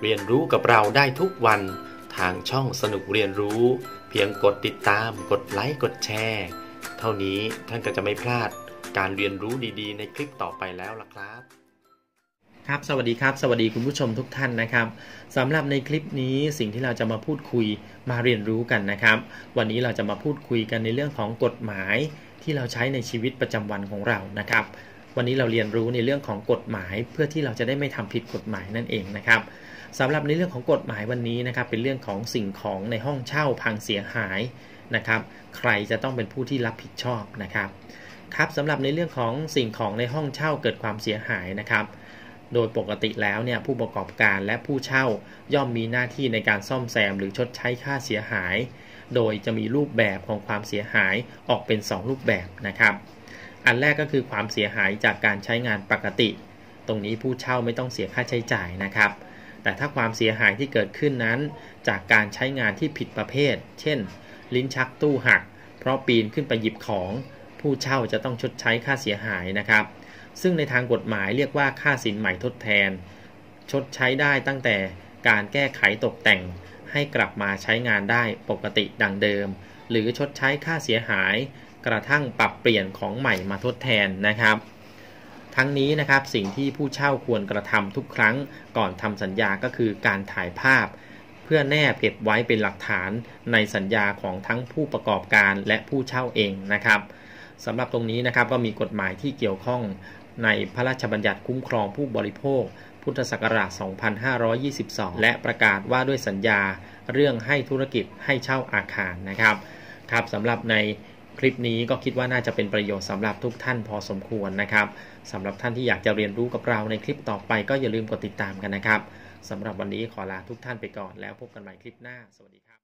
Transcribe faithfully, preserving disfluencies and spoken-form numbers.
เรียนรู้กับเราได้ทุกวันทางช่องสนุกเรียนรู้เพียงกดติดตามกดไลค์กดแชร์เท่านี้ท่านก็จะไม่พลาดการเรียนรู้ดีๆในคลิปต่อไปแล้วล่ะครับครับสวัสดีครับสวัสดีคุณผู้ชมทุกท่านนะครับสำหรับในคลิปนี้สิ่งที่เราจะมาพูดคุยมาเรียนรู้กันนะครับวันนี้เราจะมาพูดคุยกันในเรื่องของกฎหมายที่เราใช้ในชีวิตประจำวันของเรานะครับวันนี้เราเรียนรู้ในเรื่องของกฎหมายเพื่อที่เราจะได้ไม่ทำผิดกฎหมายนั่นเองนะครับสำหรับในเรื่องของกฎหมายวันนี้นะครับเป็นเรื่องของสิ่งของในห้องเช่าพังเสียหายนะครับใครจะต้องเป็นผู้ที่รับผิดชอบนะครับครับสำหรับในเรื่องของสิ่งของในห้องเช่าเกิดความเสียหายนะครับโดยปกติแล้วเนี่ยผู้ประกอบการและผู้เช่าย่อมมีหน้าที่ในการซ่อมแซมหรือชดใช้ค่าเสียหายโดยจะมีรูปแบบของความเสียหายออกเป็นสองรูปแบบนะครับอันแรกก็คือความเสียหายจากการใช้งานปกติตรงนี้ผู้เช่าไม่ต้องเสียค่าใช้จ่ายนะครับแต่ถ้าความเสียหายที่เกิดขึ้นนั้นจากการใช้งานที่ผิดประเภทเช่นลิ้นชักตู้หักเพราะปีนขึ้นไปหยิบของผู้เช่าจะต้องชดใช้ค่าเสียหายนะครับซึ่งในทางกฎหมายเรียกว่าค่าสินใหม่ทดแทนชดใช้ได้ตั้งแต่การแก้ไขตกแต่งให้กลับมาใช้งานได้ปกติดังเดิมหรือชดใช้ค่าเสียหายกระทั่งปรับเปลี่ยนของใหม่มาทดแทนนะครับทั้งนี้นะครับสิ่งที่ผู้เช่าควรกระทำทุกครั้งก่อนทำสัญญาก็คือการถ่ายภาพเพื่อแนบเก็บไว้เป็นหลักฐานในสัญญาของทั้งผู้ประกอบการและผู้เช่าเองนะครับสำหรับตรงนี้นะครับก็มีกฎหมายที่เกี่ยวข้องในพระราชบัญญัติคุ้มครองผู้บริโภคพุทธศักราช สองพันห้าร้อยยี่สิบสอง และประกาศว่าด้วยสัญญาเรื่องให้ธุรกิจให้เช่าอาคารนะครับครับสำหรับในคลิปนี้ก็คิดว่าน่าจะเป็นประโยชน์สำหรับทุกท่านพอสมควรนะครับสำหรับท่านที่อยากจะเรียนรู้กับเราในคลิปต่อไปก็อย่าลืมกดติดตามกันนะครับสำหรับวันนี้ขอลาทุกท่านไปก่อนแล้วพบกันใหม่คลิปหน้าสวัสดีครับ